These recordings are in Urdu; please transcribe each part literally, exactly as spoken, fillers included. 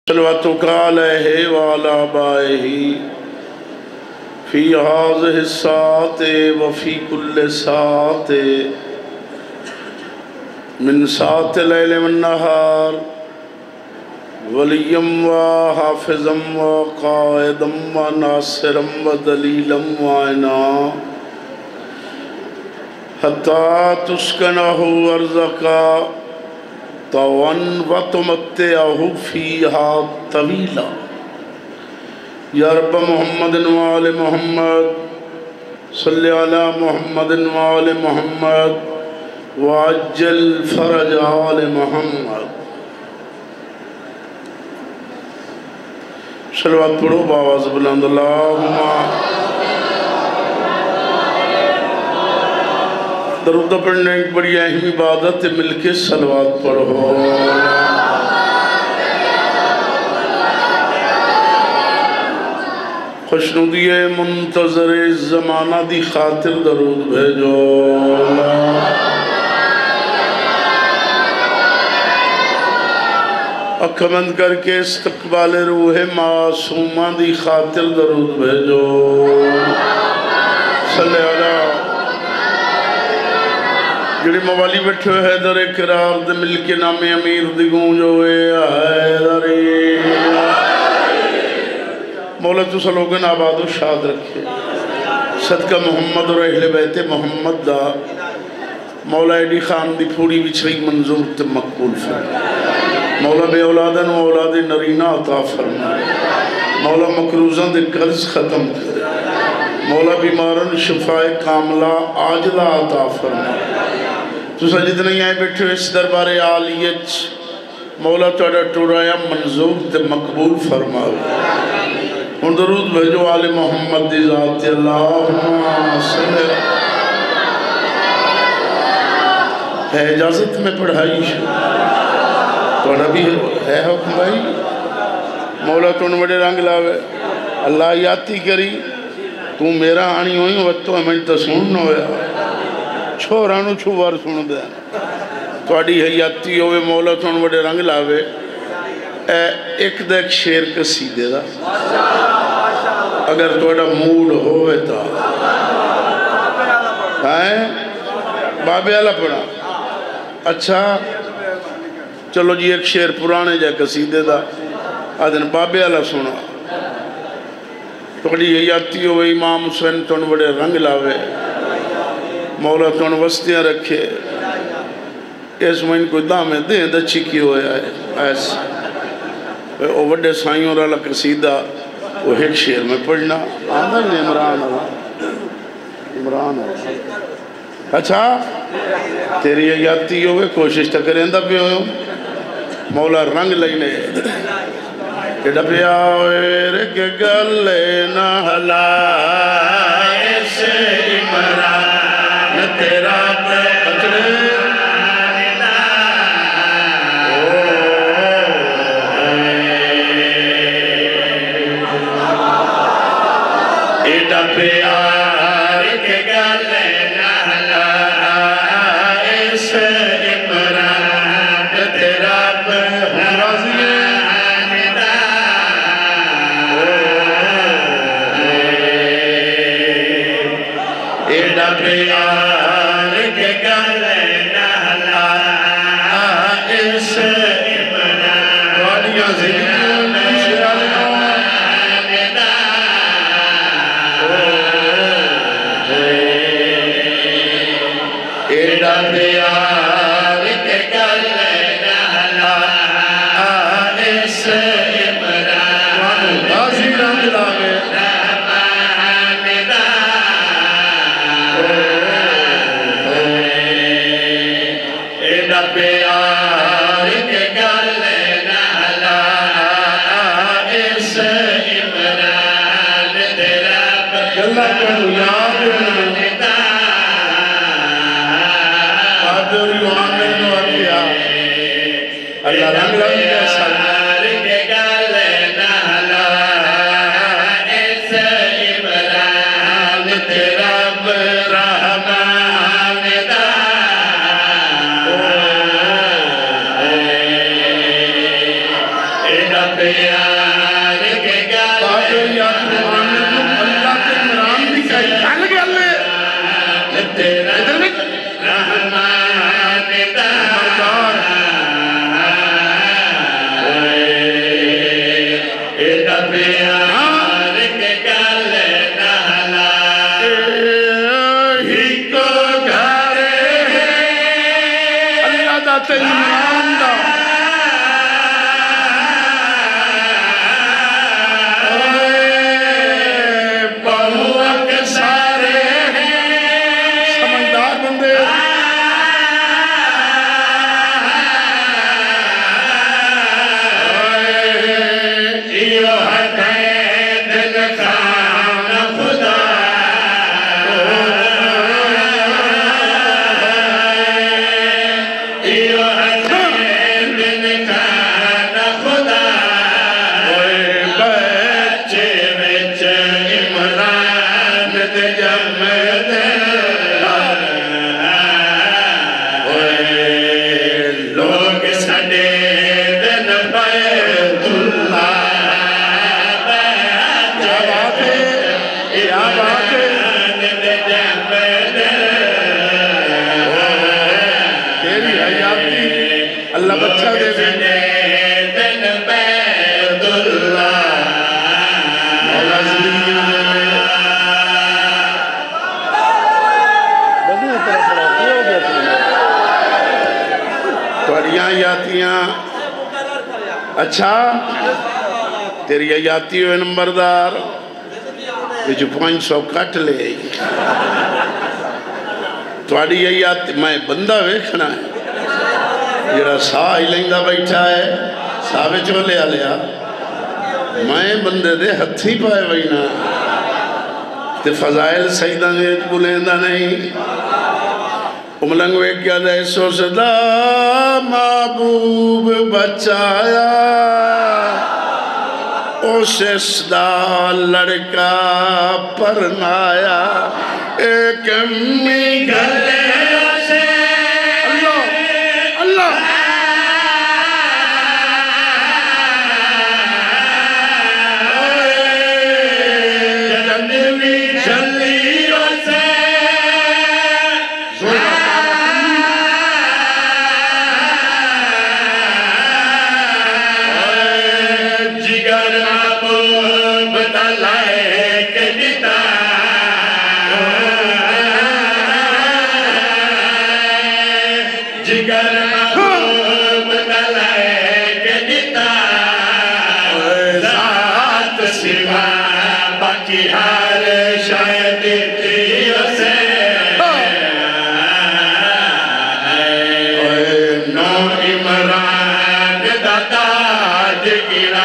صلواتک علیہ وعلی آبائہ فی ہذہ الساعۃ وفی کل ساعۃ من ساعۃ اللیل والنہار ولیم و حافظم و قائدم و ناصرم و دلیلم و عینا حتی تسکنہ ارزقا طوعاً و تمتعہ فیہا طویلا یا رب محمد و آل محمد صلی علی محمد و آل محمد وعجل فرج آل محمد. صلوات پڑھو باواز بلند اللہم درود پڑھنے ایک بڑی اہم عبادت مل کے صلوات پڑھو. خوشنودی منتظر زمانہ دی خاطر درود بھیجو. اکھ بند کر کے استقبال روح معصومہ دی خاطر درود بھیجو. صلی اللہ جڑی موالی بیٹھے ہوئے حیدر اقرار دے مل کے نام امیر دی گونج ہوئے حیدری مولا تو سلوگن آباد و شاد رکھے. صدقہ محمد اور اہل بیت محمد دا مولا ایڈی خان دی پھوڑی بچھئی منظور تے مقبول فرمائے. مولا بے اولادن و اولاد نرینہ عطا فرمائے. مولا مکروزان دے قرض ختم کرے. مولا بیمارن شفاء کاملہ عاجلہ عطا فرمائے. تو سجد نہیں آئے بیٹھے اس دربار عالیت مولا توڑا ٹورایا منظور تے مقبول فرمائے. ان درود بھیجو آل محمد دی ذات اللہم صلی. ہے اجازت میں پڑھائی توڑا بھی ہے حکم بھائی. مولا تو بڑے رنگ لاوے اللہ یاتی کری تو میرا آنی ہوئی وقتو ہمیں تا سننا ہویا چھوڑانو چھوار سن دے توڑی حیاتی ہوئے مولا تو بڑے رنگ لاوے. اے ایک دیکھ شیر کسی دے دا اگر توڑا موڈ ہوئے تا بابے اللہ پڑھا. اچھا چلو جی ایک شیر پرانے جا قصیدے دا آدھن بابے اللہ سنا. توڑی حیاتی ہوئے امام حسین تون بڑے رنگ لاوے مولا تون وسطیاں رکھے. اس میں ان کو دامے دیں دا چکی ہوئے آئے ایسے او وڈے سائیوں رہا قصیدہ وہ ایک شیر میں پڑھنا آدھر نے عمران اللہ عمران اللہ. اچھا تیری حیاتی ہوئے کوشش تا کریں دا پہ ہوئے مولا رنگ لگنے کہ ڈپیا ہوئے رک گلے نہ ہلائے سے عمران تیرا پچھڑے اے ڈپیا رک گلے نہ ہلائے سے اللہ رنگ رنگ جیسا پیار پیار کے گل بابے یا قرآن اللہ کے عمران بھی کہی کھل گیا لے تیرا ادھر بھی رحمان دا مردار ایڈا پیار کے گل نہلا ہی کو گھر اللہ دا تے عمران دا بہوک سارے سمجھدار بندے ایو ہٹے دل خان خدا ایو ہٹے دل خان خدا بچے وچ عمران دے جمد لوگ سڈے دن بیت اللہ کیا بات ہے کیا بات ہے تیری حیاتی اللہ بچہ دے دے مولا زندگی میں توڑیاں یاتیاں اچھا تیری یاتی ہوئے نمبردار جو پانچ سو کٹ لے توڑی یاتی میں بندہ ویکھنا ہے جڑا ساہ ہی لینگا بیٹھا ہے ساہ میں چولے آلیا میں بندے دے ہتھی پائے وینا تے فضائل سیدہ نے بلیندہ نہیں املنگ ویک کیا دے سو صدا محبوب بچایا اس صدا لڑکا پرنایا ایک امی گلے سے اللہ اللہ جنوی جلیوں سے جگر محبوب دلائے کے دیتا جگر محبوب دلائے کے دیتا ذات سوا باقی ہر شاید دیتیوں سے نو عمران دا تاج گرا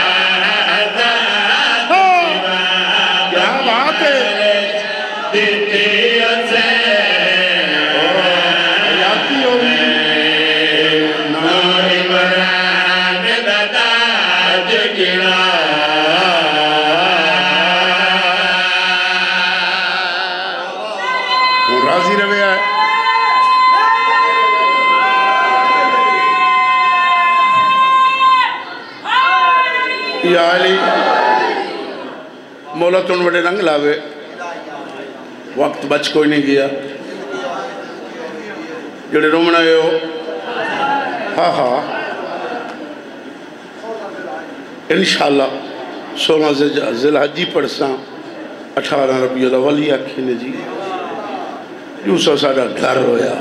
کیا بات ہے دیتیوں سے حیاتی ہوگی نو عمران دا تاج گرا وہ راضی رویا ہے یا علی مولا تن بڑے رنگ لاوے وقت بچ کوئی نہیں گیا جڑے رومنا ہے ہو ہاں ہاں انشاءاللہ سولہ ذوالحجہ پڑھساں اٹھارہ ربیع الاول آکھے نے جی جو سو ساڑا گھر ہویا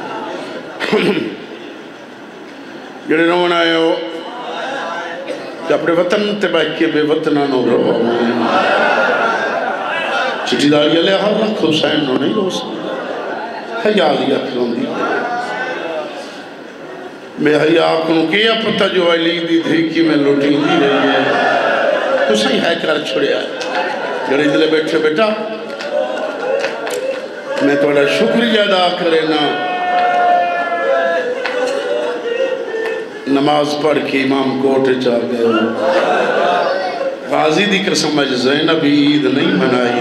جڑے رومنا ہے ہو کہ اپنے وطن تے بیٹھ کے بے وطنہ نو رہو چٹی داری علیہ رکھ حسین نو نہیں ہو سکتا حیالی اکرم دی میں حیاء کنو کیا پتہ جو علی دی دھیکی میں لوٹی دی رہی ہے تو صحیح ہے کر چھوڑیا ہے جڑی دلے بیٹھے بیٹا میں توڑا شکریہ ادا کرے نا نماز پڑھ کے امام کوٹے چاہ گئے ہو غازی دی قسم اج زینب عید نہیں منائی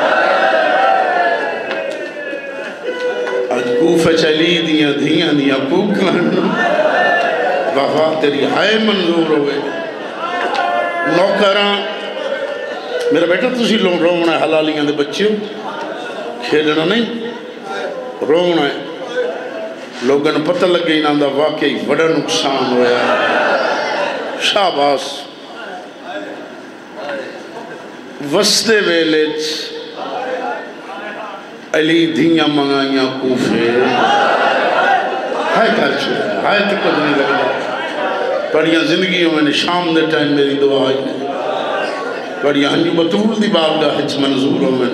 اج کوفہ چلی دیاں دیاں دیاں کوکن وفا تیری ہائے منظور ہوئے نوکراں میرا بیٹا تسی لوگ رونا ہے حلالیاں دے بچے ہو کھیلنا نہیں رونا ہے لوگوں نے پتہ لگے انہاں دا واقعی بڑا نقصان ہویا ہے شاباس وستے ویلج علی دھیاں منگائیاں کوفے ہائے کر چھوڑا ہے ہائے تو کچھ نہیں لگا پڑھیاں زندگیوں میں نے شام دے ٹائم میری دعا آئی نے پڑھیاں ہنجو بطول دی بارگاہ ہچ منظوروں میں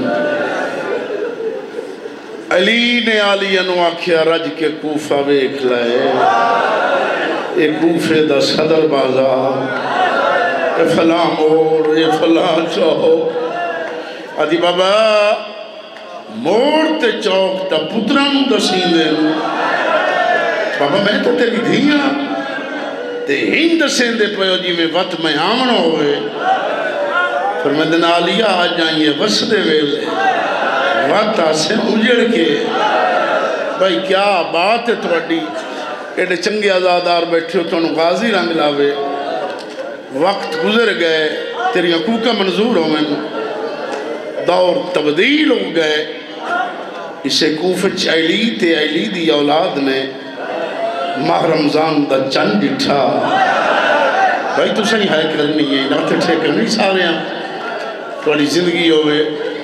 علی نے آلی انو آکھیا رج کے کوفہ ویکھ لائے اے کوفے دا صدر بازار اے فلاں موڑ اے فلاں چوک آدھی بابا موڑ تے چوک تا پتران دسین دے بابا میں تو تیری دھیاں تے ہند دسین دے پیو جی میں وقت میں آمن ہوئے پھر میں دن آلیہ آ جائیں وسدے ویلے وقت آسے اجڑ کے بھائی کیا بات ہے توڑی ایڈے چنگے آزادار بیٹھے ہو تو انہوں غازی رنگ لاوے وقت گزر گئے تیری حقوقہ منظور ہو میں دور تبدیل ہو گئے اسے کوفچ علی تے علی دی اولاد نے ماہ رمضان دا چند ڈٹھا بھائی تو صحیح ہے کرنی ہے نہ تے ٹھیک نہیں سارے ہیں توڑی زندگی ہوئے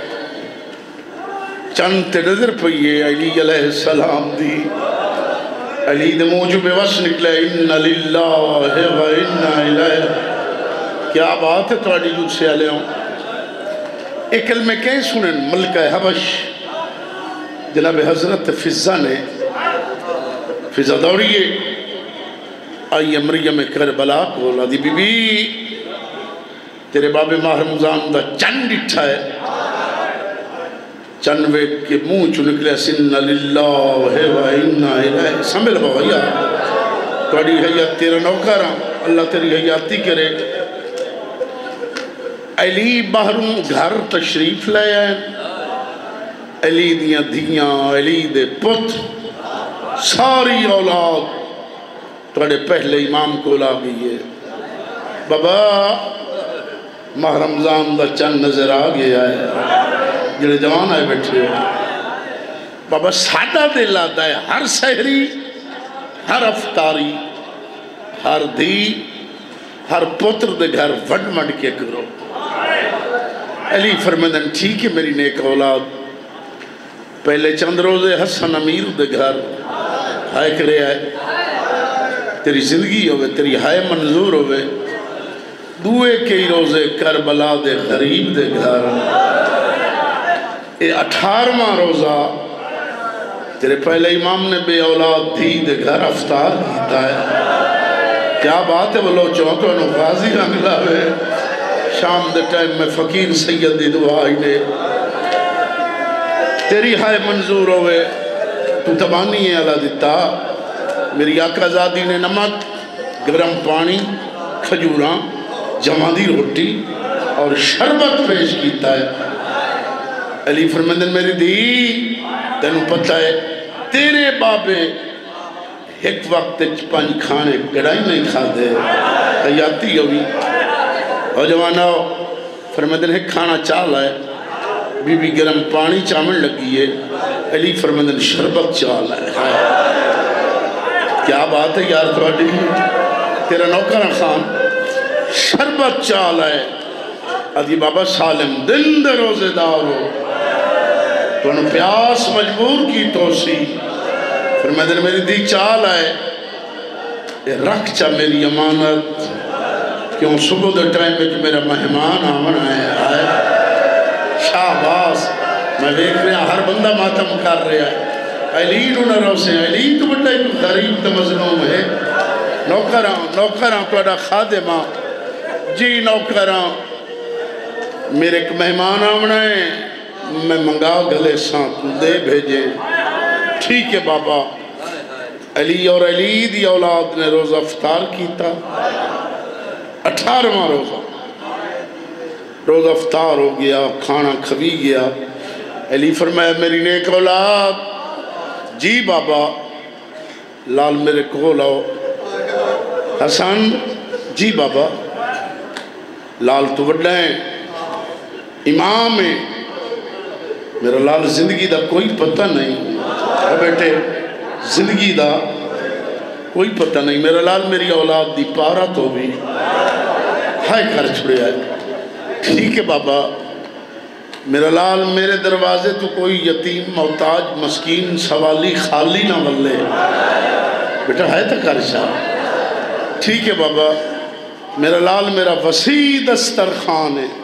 چند تے نظر پئیے علی علیہ السلام دی علی دے موجب وس نکلے ان للہ و انا الیہ کیا بات ہے توڑی جود سے آلے ہوں ایک کلمہ کہیں سنن ملکہ حبش جناب حضرت فضہ نے فضہ دوڑیے آئیے مریم کربلا کو لادی بی بی تیرے باب ماہ رمضان دا چند اٹھا ہے چند کے منہ چو نکلے سن للہ و انا الیہ سنبھل ہو یا توڑی حیات تیرا نوکرہ اللہ تیری حیاتی کرے علی باہروں گھر تشریف لے آئے علی دیاں دھیاں علی دے پت ساری اولاد توڑے پہلے امام کو لا گئی ہے بابا ماہ رمضان دا چند نظر آ گیا ہے جنہیں جوان آئے بیٹھے ہو بابا سادہ دل آتا ہے ہر سہری ہر افطاری ہر دی ہر پتر دے گھر وڈ مڈ کے کرو علی فرمندن ٹھیک ہے میری نیک اولاد پہلے چند روزے حسن امیر دے گھر ہائے کرے آئے تیری زندگی ہوئے تیری ہائے منظور ہوئے دوئے کئی روزے کربلا دے غریب دے گھر اے اٹھارواں روزہ تیرے پہلے امام نے بے اولاد دی دے گھر افطار کیتا ہے کیا بات ہے بلو چوتو انہوں غازی رنگ لاوے شام دے ٹائم میں فقیر سید دی دعائی نے تیری ہائے منظور ہوئے تو تبانی ہے اللہ دیتا میری آقا زادی نے نمک گرم پانی کھجوراں جمادی روٹی اور شربت پیش کیتا ہے علی فرمندن میری دی تینوں پتہ ہے تیرے بابے ایک وقت پانچ کھانے گڑائی نہیں کھا دے حیاتی ہوئی اور جوانا فرمندن ایک کھانا چال ہے بی بی گرم پانی چامن لگی ہے علی فرمندن شربت چال ہے کیا بات ہے یار توڑی تیرا نوکرہ خان شربت چال ہے ادھی بابا سالم دن دے روزے دار ہو تو انہوں پیاس مجبور کی توسی فرمندن میری دی چال ہے رکھ چا میری امانت کیوں صبح دے ٹائم میں جو میرا مہمان آمن آئے شاہباز میں دیکھ رہا ہر بندہ ماتم کر رہا ہے علی نہ روسے علی تو بڑا ایک غریب تو مظلوم ہے نوکراں نوکراں توڑا خادمہ جی نوکراں میرے ایک مہمان آمنا ہے میں منگا گلے ساں تو دے بھیجے ٹھیک ہے بابا علی اور علی دی اولاد نے روزہ افطار کیتا اٹھارواں روزہ روزہ افطار ہو گیا کھانا کھوی گیا علی فرمایا میری نیک اولاد جی بابا لال میرے کو لاؤ حسن جی بابا لال تو وڈا ہے امام ہے میرا لال زندگی دا کوئی پتہ نہیں اے بیٹے زندگی دا کوئی پتہ نہیں میرا لال میری اولاد دی پارا تو بھی ہائے کر چھڑے ہے ٹھیک ہے بابا میرا لال میرے دروازے تو کوئی یتیم محتاج مسکین سوالی خالی نہ ملے بیٹا ہے تو کر شاہ ٹھیک ہے بابا میرا لال میرا وسیع دسترخوان ہے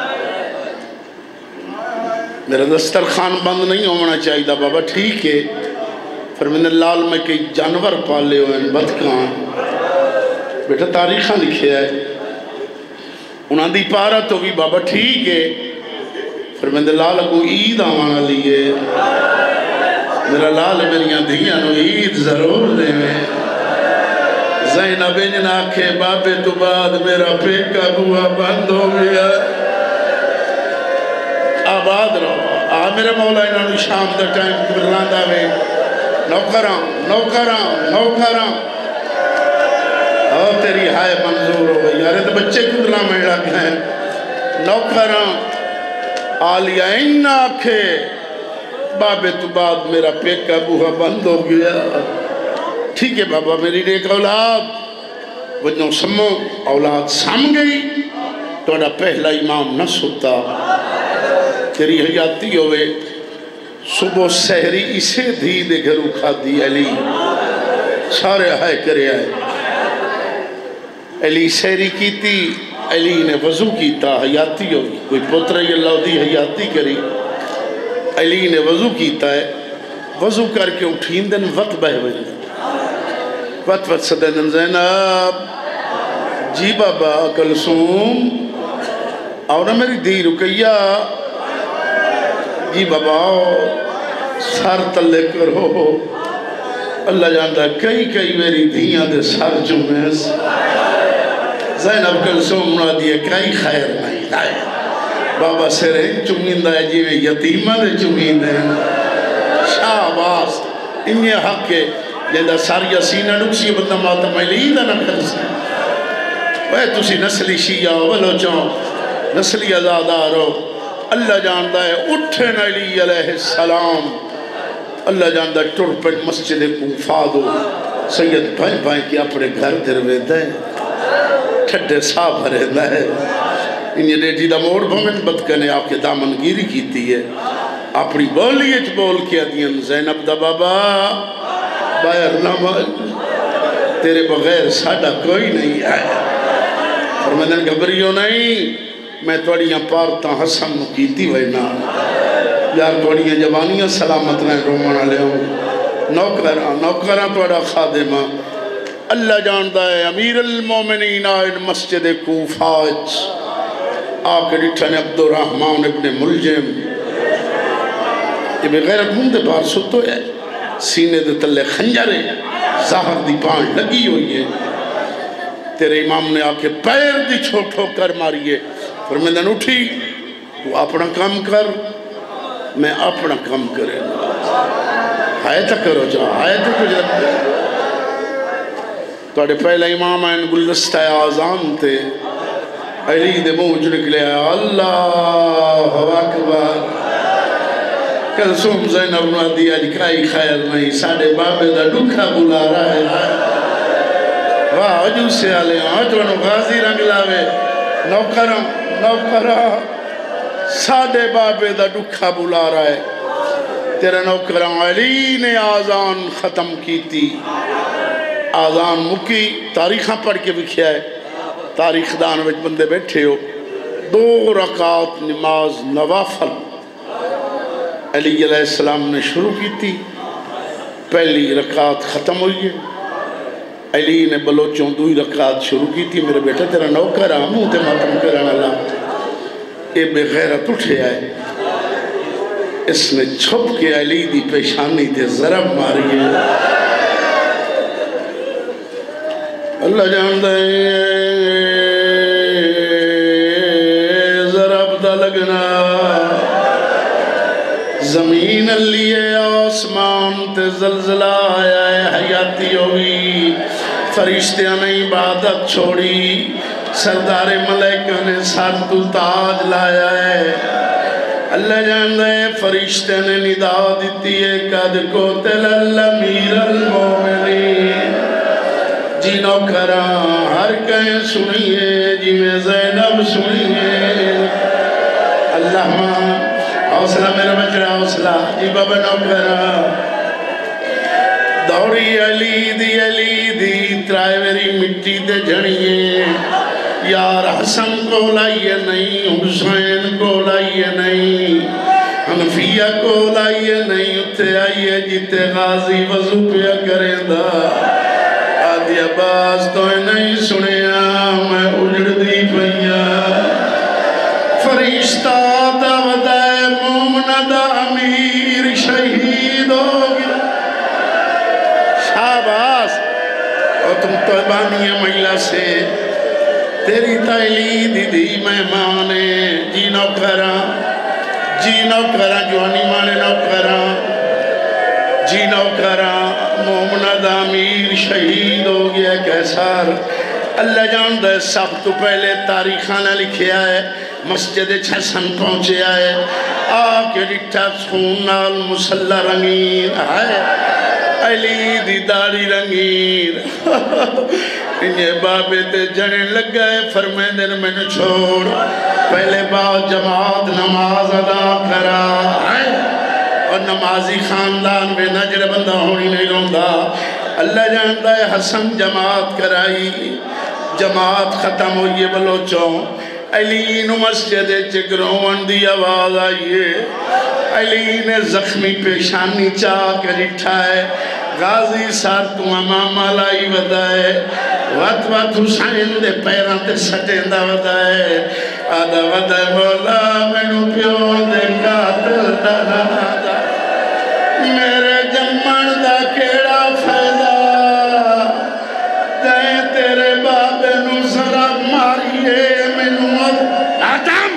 میرا دسترخوان بند نہیں ہونا چاہیے بابا ٹھیک ہے پھر میں نے لال میں کئی جانور پالے ہوئے ہیں بدکان بیٹا تاریخاں لکھے ہے انہاں دی پارا تو بھی بابا ٹھیک ہے پھر میں نے لال کو عید آوانا لیے میرا لال میریاں دھیاں نو عید ضرور دے میں زینب انجن آکھے بابے تو بعد میرا پیکا بوا بند ہو گیا آباد رہو آ میرے مولا انہوں نے شام دا ٹائم برلان دا میں نوکران نوکران نوکران اور تیری ہائے منظور ہو گئی یارے تو بچے کدلا میں لگ ہیں نوکران آلیا ان آکھے بابے تو بعد میرا پیکا بوہا بند ہو گیا ٹھیک ہے بابا میری ایک اولاد وجنوں سمو اولاد سم گئی توڑا پہلا امام نہ ستا تیری حیاتی ہوئے صبح سہری اسے دھی دے گھرو کھا دی علی سارے ہائے کرے آئے علی سہری کی تھی علی نے وضو کیتا حیاتی ہوئی کوئی پتر اللہ دی حیاتی کری علی نے وضو کیتا ہے وضو کر کے اٹھین دن وقت بہ بجے وقت وقت صدیدن زینب جی بابا کلثوم اور میری دی رکیہ جی بابا سار تلے کرو اللہ جانتا کئی کئی میری دھیاں دے سار چومیں زینب کلثوم نہ دیئے کئی خیر نہیں آئے بابا سرین چومین دائے جی میں یتیمہ دے چومین دے شاہ باس انہیں حق کے جیدہ ساریا سینہ نکسی بندہ ماتا میں لیدہ نہ کرسی وہ تسی نسلی شیعہ ولو چون نسلی ازادارو اللہ جاندہ ہے اٹھن علی علیہ السلام اللہ جاندہ ہے ٹر پر مسجد کوفہ دو سید بھائی بھائی کی اپنے گھر دروے دیں ٹھڈے صاحب بھرے دیں انہیں ریٹی دا موڑ بھمن بدکنے آپ کے دامن گیری کیتی ہے اپنی بولی اچ بول کیا دین زینب دا بابا باہر نہ تیرے بغیر ساڑھا کوئی نہیں آیا اور میں نے گھبریوں نہیں میں توڑیاں پارتا حسن مکیتی وینا یار توڑیاں جوانیاں سلامت رہیں رومانا لے ہوں نوکران نوکران توڑا خادمہ اللہ جاندہ ہے امیر المومنین آئین مسجد کوفاج آکے ڈٹھنے عبدالرحمن ابن ملجم یہ بغیرت مندے بار ستو ہے سینے دے تلے خنجرے ظاہر دی پان لگی ہوئی ہے تیرے امام نے آکے پیر دی چھوٹو کر ماریے پھر میں نے اٹھی تو اپنا کام کر میں اپنا کام کرے ہائے تک کرو جا ہائے تک کرو تو اڑے پہلا امام آئین گلدستہ آزان تھے علی دے موج نکلے اللہ اکبر کلثوم زینب نہ دیا جکائی خیر نہیں ساڑھے بابے دا ڈکھا بلا رہا ہے واہ عجو سے آلے آج ونو غازی رنگ لاوے نوکرم نوکرہ ساڑھے بابے دا ڈکھا بلا رہا ہے تیرے نوکرم علی نے آزان ختم کی تھی آزان مکی تاریخاں پڑھ کے بکھیا ہے تاریخ دان وچ بندے بیٹھے ہو دو رکعت نماز نوافل علی علیہ السلام نے شروع کی تھی پہلی رکعت ختم ہوئی ہے علی نے بلوچوں دوئی رکعت شروع کی تھی میرے بیٹا تیرا نوکر آموں تے ماتم کرانا اللہ اے بے غیرت اٹھے آئے اس نے چھپ کے علی دی پیشانی تے ضرب ماری ہے اللہ جاندہ ہے ضرب دا لگنا زمین لیے آسمان تے زلزلہ آیا ہے حیاتی ہوئی فرشتیاں نے عبادت چھوڑی سردار ملائکہ نے سر تو تاج لایا ہے اللہ جاندہ ہے فرشتے نے ندا دیتی ہے قد قتل الامیر المومنین جی نوکران ہر کہیں سنیے جی میں زینب سنیے اللہ ماں حوصلہ میرا بچڑا حوصلہ جی بابا نوکران دوڑی علی دی علی دی ترائے میری مٹی دے جھڑیے یار حسن کو لائیے نہیں حسین کو لائیے نہیں حنفیہ کو لائیے نہیں اتھے آئیے جیتے غازی وضو پیا کریں دا آدھی عباس تو نہیں سنیا میں اجڑ دی پہیا فرشتہ دعوتہ مومنہ دا امیر شہید ہو گیا شاباس اور تم طیبانی مہیلا سے تیری تائلی دی دی مہمانے جی نوکران جی نوکران جوانی مانے نوکران جی نوکران مومنہ دا امیر شہید ہو گیا کیسار اللہ جان دے سب تو پہلے تاریخانہ لکھے آئے مسجد چھسن پہنچے آئے آکے ڈٹھا سخون نال مسلح رنگین آئے علی دی داڑی رنگین انہیں بابے تے جڑیں لگ گئے فرمائیں دن میں نے چھوڑ پہلے بات جماعت نماز ادا کرا اور نمازی خاندان میں نجر بندہ ہونی نہیں روندا اللہ جانتا ہے حسن جماعت کرائی جماعت ختم ہوئی بلوچوں علی نو مسجد چگرون دی آواز آئیے علی نے زخمی پیشانی چاہ کر اٹھائے غازی سار تو امام لائی ودائے وقت وقت حسین دے پیران تے سٹیں دا ودائے آدھا ودائے مولا میں نو پیو دے قاتل دا دا میرے جمعن دا کیڑا فیدہ دائیں تیرے بابے نو ذرا ماریے میں نو آدم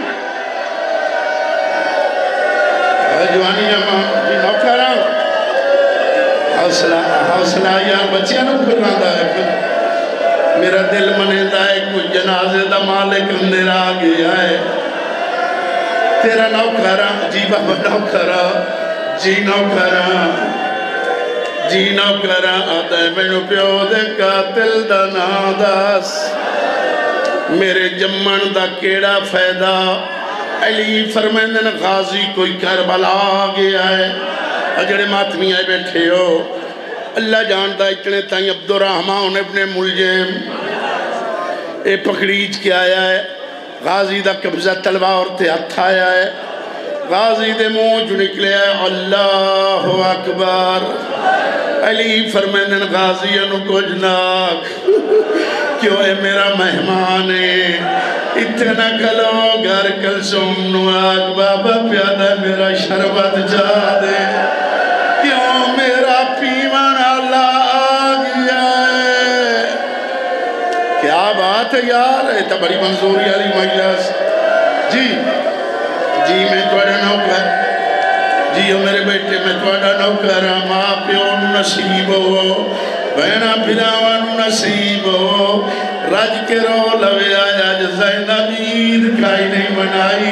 جوانی امام جی نوکران حوصلہ حوصلہ یا بچیاں نو پھراندہ ہے میرا دل منیدہ ہے کوئی جنازے دا مالک اندر آگیا ہے تیرا نوکران جی بابا نوکران جی نوکران جی نوکران آدھا ہے میں نو پیو دے قاتل دا ناداس میرے جمعن دا کیڑا فیدہ علی فرمیندن غازی کوئی کربلا آگیا ہے اجڑے ماتمی آئے بیٹھے ہو اللہ جانتا اتنے تائیں عبدالرحمن ابن ملجم اے پکڑیج کے آیا ہے غازی دا قبضہ تلوار تے ہتھ آیا ہے غازی دے منہ جو نکلے ہے اللہ اکبر علی فرمیندن غازی انو کجناک کیوں اے میرا مہمان ہے اتنا کلو گھر کلسوم نو آگ بابا پیادہ میرا شربت جا دے کیوں میرا پیمان اللہ آگیا ہے کیا بات ہے یار ایتا بڑی منظوری علی مجلس جی جی میں توڑا نوکر جی میرے بیٹے میں توڑا نوکر ماں پیون نصیب ہو بہنا پھراوان نصیب ہو راج کے رو لوے آیا جزائن عید کھائی نہیں بنائی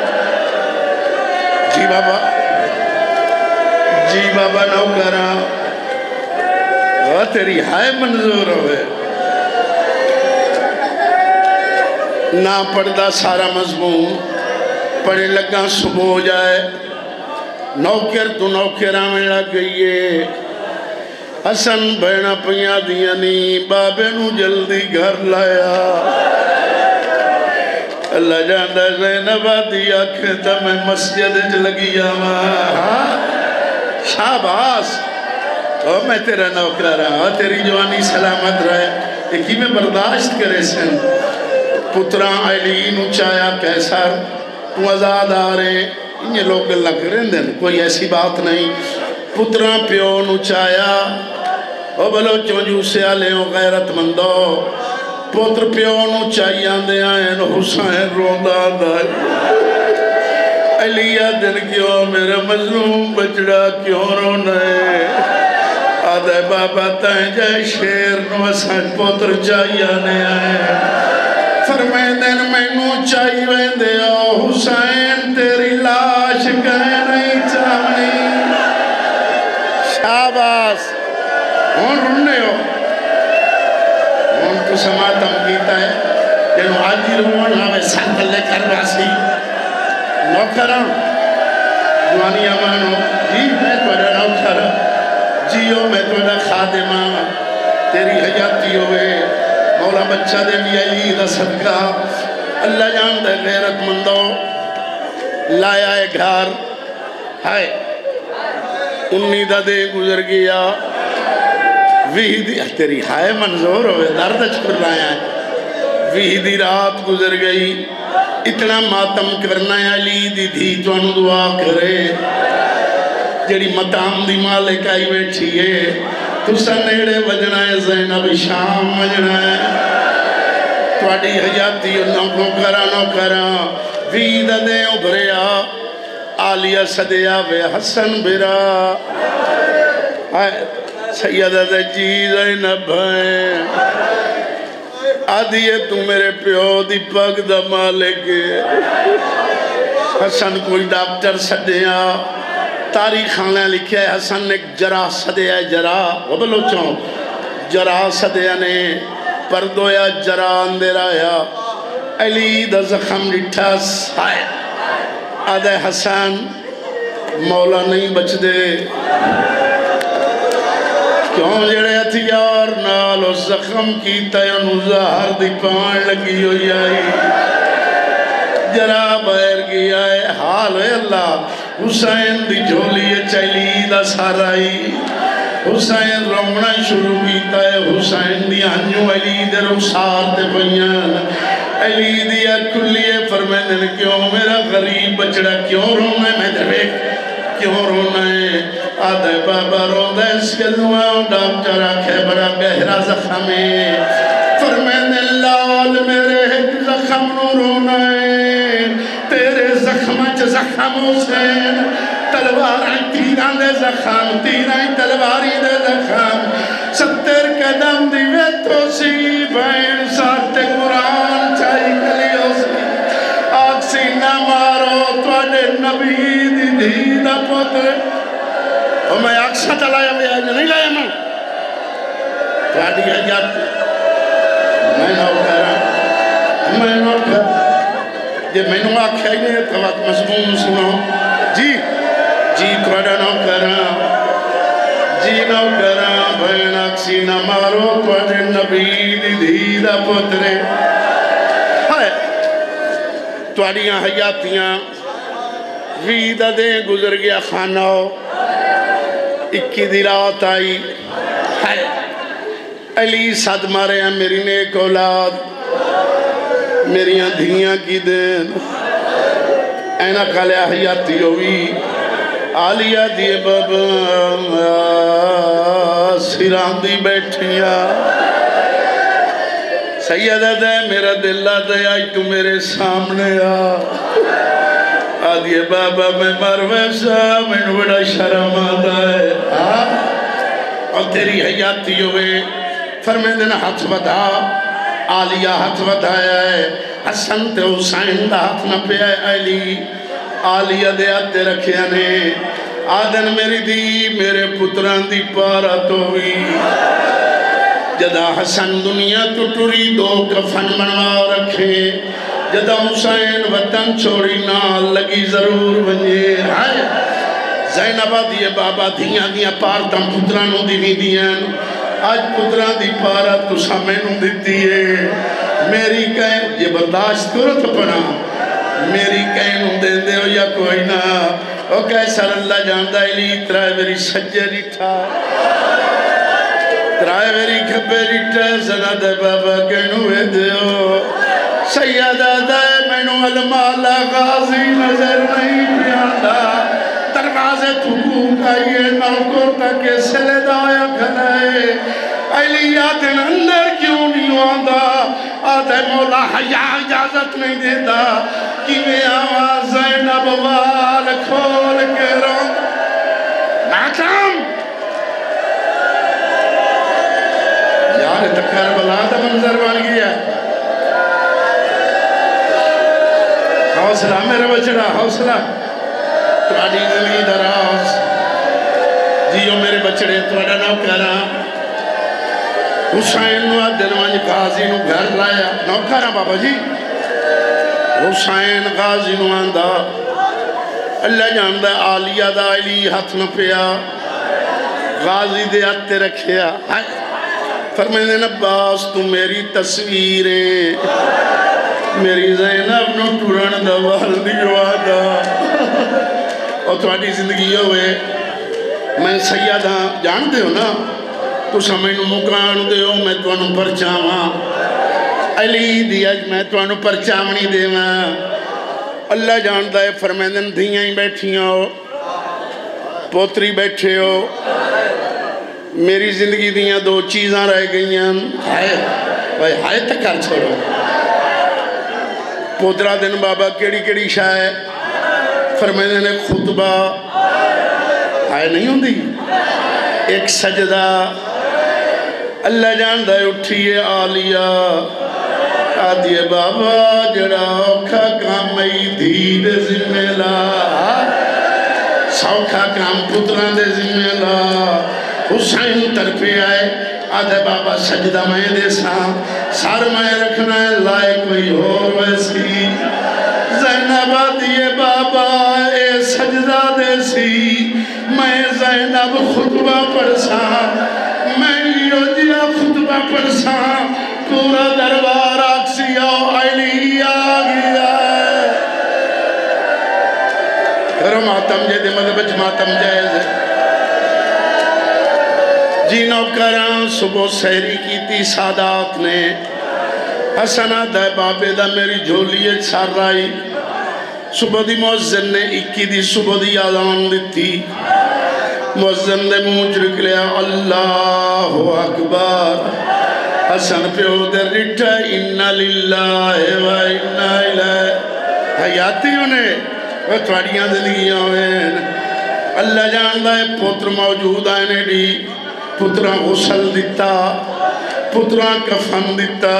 جی بابا جی بابا نوکران وہ تیری ہائے منظور ہوئے نہ پڑھدا سارا مضمون پڑھے لگا صبح ہو جائے نوکر تو نوکران میں لگ گئیے حسن بہنا پہیا دیا نہیں بابے نو جلدی گھر لایا اللہ جاندہ زینبہ دیا کھتا میں مسجد لگی آماں شاباس اور میں تیرا نوکر رہا تیری جوانی سلامت رہے ایک ہی میں برداشت کرے سن پتران علی نو چایا کیسر تو آزاد آ رہے یہ لوگ اللہ کریں دن کوئی ایسی بات نہیں پتران پیو نو چایا او بلو چونجو سے آلے ہو غیرت مندو پتر پیو نو چاہیاں دے آئین حسین روندہ دائی علیہ دن کیوں میرا مظلوم بچڑا کیوں رونے آدھے بابا تائیں جائے شیر نو اسان پتر چاہیاں نے آئے فرمیندن مینوں چاہی ویندے او حسین تیری لاش کہیں نہیں چاہنی شاباس ہون رننے ہو ہون تو سماتم کیتا ہے جنہوں آجی روان آوے سن لے کر باسی نوکران جوانی امانو جی میں توڑا نوکر جیو میں توڑا خادمہ تیری حیاتی ہوئے مولا بچہ دے بھی علی دا صدقہ اللہ جان دے غیرت مندو لایا ہے گھار ہائے انی دا دے گزر گیا وہی دی تیری ہائے منظور ہوئے درد چھپر رہا ہے وہی دی رات گزر گئی اتنا ماتم کرنا ہے علی دی دھی تو انو دعا کرے جڑی مطام دی مالک آئی بیٹھی ہے تو سنیڑے وجنا ہے زینب شام وجنا ہے توڑی حیاتی نوکو کرا نو کرا وید دے ابھریا آلیہ صدیہ بے حسن برا سیدہ دے جی زینب ہے آدھیے تو میرے پیو دی پاک دا مالک حسن کوئی ڈاکٹر سدیا تاریخ آنے لکھیا ہے حسن ایک جرا سدیا ہے جرا وہ بلو چاہوں جرا سدیا نے پردویا جرا اندر آیا علی دا زخم لٹھا سائے آدھے حسن مولا نہیں بچ دے کیوں جڑے ہتھیار نال و زخم کیتا ہے انہوں زہر دی پان لگی ہوئی آئی جرا بیر گیا ہے حال ہے اللہ حسین دی جھولی چلی دا سارائی حسین رونا شروع کیتا ہے حسین دی ہنجو علی دے رخسار تے پئیان علی دی کلیے فرمیدن کیوں میرا غریب بچڑا کیوں رونا ہے میں دے کیوں رونا ہے آدھے بابا روندہ اس کے دعاؤں ڈاکٹر آکھے بڑا گہرا زخم ہے فرمیدن لال میرے ایک زخم نو رونا ہے تیرے زخمچ زخم حسین تلواریں تیران دے زخم تیران تلواری دے زخم ستر قدم دیوے تو سی بین سارتے قرآن چاہی کلیوں سی آگ سینہ مارو توڑے نبی دی دی دا پتر اور میں آگ ساتھ لایا میں آج نہیں لایا میں توڑی حیات میں نو کرا میں نو کرا یہ میں نو آکھا ہی نہیں تو وقت مضمون سنو جی جی توڑا نو کرا جی نو کرا بین اکسی نہ مارو توڑے نبی دی دی دا پترے ہائے توڑیاں حیاتیاں ویدہ دے گزر گیا خانہ اکی دی رات آئی ہائے علی صد مارے ہیں میری نیک اولاد میری دھیاں کی دین اینا کالے حیاتی ہوئی آلیہ دیے بابا سیران دی بیٹھیا سیدہ دے میرا دلہ دے آئی تو میرے سامنے آ آدھیے بابا میں مرویسا میں بڑا شرم آدھا ہے اور تیری حیاتی ہوئے فرمیدن ہاتھ بدا آلیہ ہاتھ بدایا ہے حسن تے حسین دا ہاتھ نہ پہ آئے علی آلیہ دے آتے رکھیا نے آدن میری دی میرے پتران دی پارا تو ہوئی جدا حسن دنیا تو ٹوری دو کفن منوا رکھے جدا حسین وطن چھوڑی نال لگی ضرور بنجے ہائے زینبہ دیئے بابا دھیاں دیا پارتا پترانوں دی بھی دیاں آج پتران دی پارا تو سامنوں دیتی ہے میری کہیں یہ برداشت کرو تو پڑا میری کہیں دے دے ہو یا کوئی نہ او کیسر اللہ جاندہ علی ترائے میری سجے ریٹھا ترائے میری کھپے ریٹھا زنہ دے بابا کہنوے دے ہو سیدہ دے مینو المالا غازی نظر نہیں پیاندہ دروازے تھکوک آئیے نوکر تک سلے دایا کھلائے علی آدھن اندر کیوں نہیں آندہ آدھے مولا حیاء اجازت نہیں دیتا کہ میں آواز زینب وال کھول کے رون ناکام یار تکر بلا دا منظر بن گیا حوصلہ میرے بچڑا حوصلہ تھوڑی زندگی دراز جیو میرے بچڑے تھوڑا نوکرہ حسین نو دن وانج غازی نو گھر لایا نوکرہ بابا جی حسین غازی نو آندہ اللہ جاندہ آلیہ دا علی ہاتھ نہ پیا غازی دے آتے رکھیا فرمائنے نباس تو میری تصویریں میری زینب نو ٹورن دا وال دیوا دا اور تھوڑی زندگی ہوئے میں سیدہ جان دے ہو نا تو سمیں نو مکان دے ہو میں تو انو پرچاواں علی دیا میں تو انو پرچاونی دے میں اللہ جاندہ ہے فرمیدن دھیاں ہی بیٹھیاں ہو پوتری بیٹھے ہو میری زندگی دیاں دو چیزاں رہ گئی ہیں ہائے بھائی ہائے تک کر چھوڑو پوترا دن بابا کیڑی کیڑی شاہ ہے فرمیدن ایک خطبہ ہائے نہیں ہوں دی ایک سجدہ اللہ جاندہ ہے اٹھیے آلیہ آدھیے بابا جڑا اوکھا کام مئی دھی دے ذمہ لا سوکھا کام پتران دے ذمہ لا حسین ترپے آئے آدھے بابا سجدہ میں دے ساں سار میں رکھنا ہے لائے کوئی اور ویسی زینب آدھیے بابا اے سجدہ دے سی میں زینب خطبہ پڑھ ساں میں لیو جیا خطبہ پڑھ ساں پورا دربار آکسی آو علی آگیا ہے کرو ماتم جے دے مذہب ماتم جائز ہے جینو کران صبح سہری کی تی سادات نے حسنہ دے بابے دا میری جھولیے چھار رائی صبح دی موزن نے اکی دی صبح دی آزان دیتی موزن نے مونچ رک لیا اللہ اکبر حسن پہ ادھر رٹھا انہا للہ و انہا الہ حیاتی انہیں وہ تھوڑیاں زندگیاں ہوئے اللہ جاندہ ہے پتر موجود آئینے دی پتران غسل دیتا پتران کفن دیتا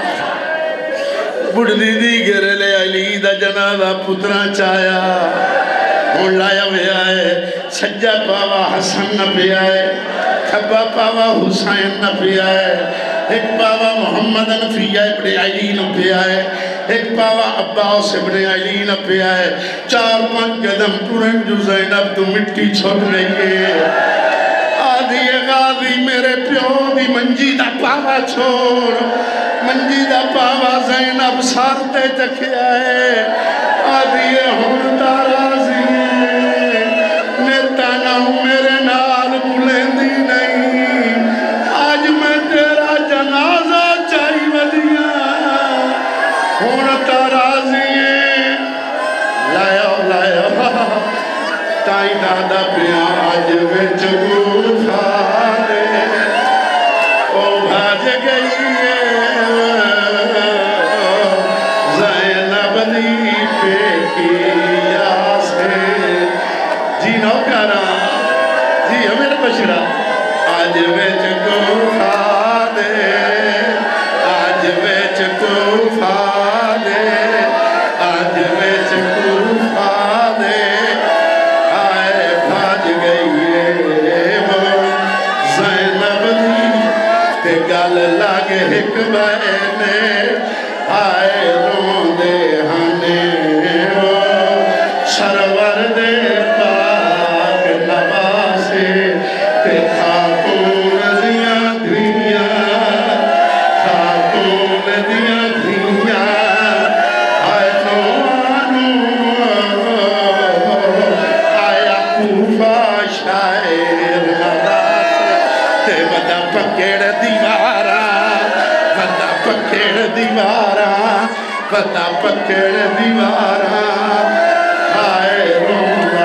بڑھ دی دی گرے لے علی دا جنازہ پتران چایا ہون لایا بھی آئے سجا پاوا حسن نہ بھی آئے کھبا پاوا حسین نہ بھی آئے ایک پاوا محمد نفیہ ابن علی نہ بھی آئے ایک پاوا عباس ابن علی نہ بھی آئے چار پانچ قدم پورن جو زینب تو مٹی چھوڑ رہی ہے آدھی غازی میرے پیو دی منجی دا پاوا چھوڑ منجی دا پاوا زینب سارتے چکے آئے آدھی ہون تارازی نیتا نہ ہوں میرے نال بلندی نہیں آج میں تیرا جنازہ چاہی ودیاں ہون تارازی لایا لایا تائیں دادا پیا آج وچ گوفا دے او بھاج گئی زینب دی پیکیا سے جی نوکرہ جی ہمیں بچڑا آج وچ گوفا دے آج وچ گوفا دے آج وچ گوفا دے گل لگ ایک بہنے آئے رون دے ہنے سرور دے پاک نواسے تے خاتون دیاں دھیاں خاتون دیاں دھیاں آئے نوانو آیا کوفہ شاعر نواسے تے ودا پکڑ دیوارا ودا پکڑ دیوارا ودا پکڑ دیوارا آئے رونگا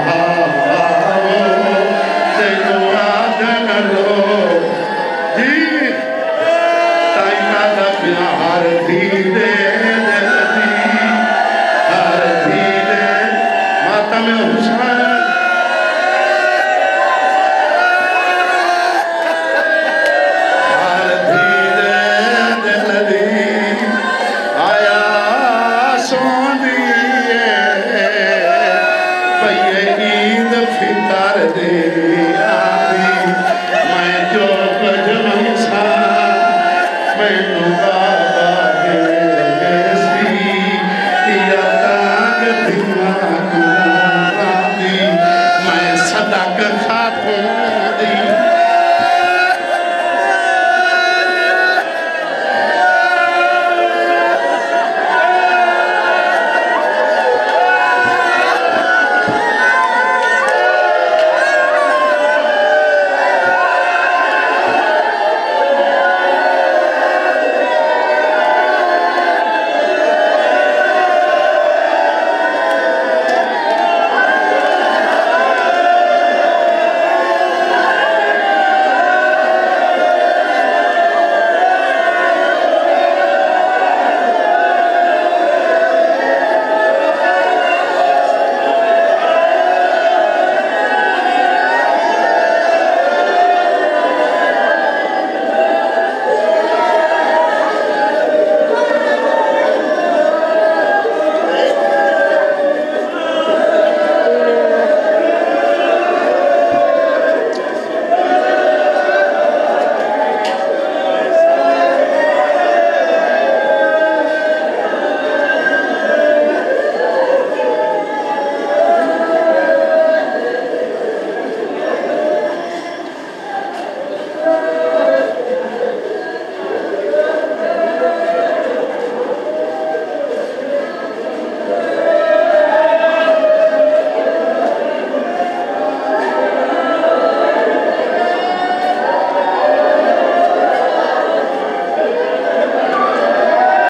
تینو آدن لو جی تائنا دا پیار دی دے دل دی ہر دی دے ماتا میں